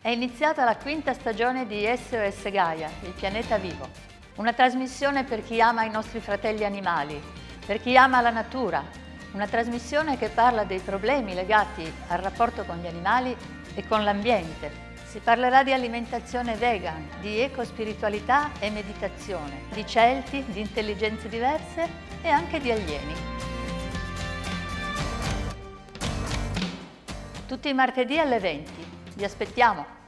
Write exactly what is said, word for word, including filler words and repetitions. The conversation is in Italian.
È iniziata la quinta stagione di S O S Gaia, il pianeta vivo. Una trasmissione per chi ama i nostri fratelli animali, per chi ama la natura. Una trasmissione che parla dei problemi legati al rapporto con gli animali e con l'ambiente. Si parlerà di alimentazione vegan, di ecospiritualità e meditazione, di celti, di intelligenze diverse e anche di alieni. Tutti i martedì alle venti. Vi aspettiamo!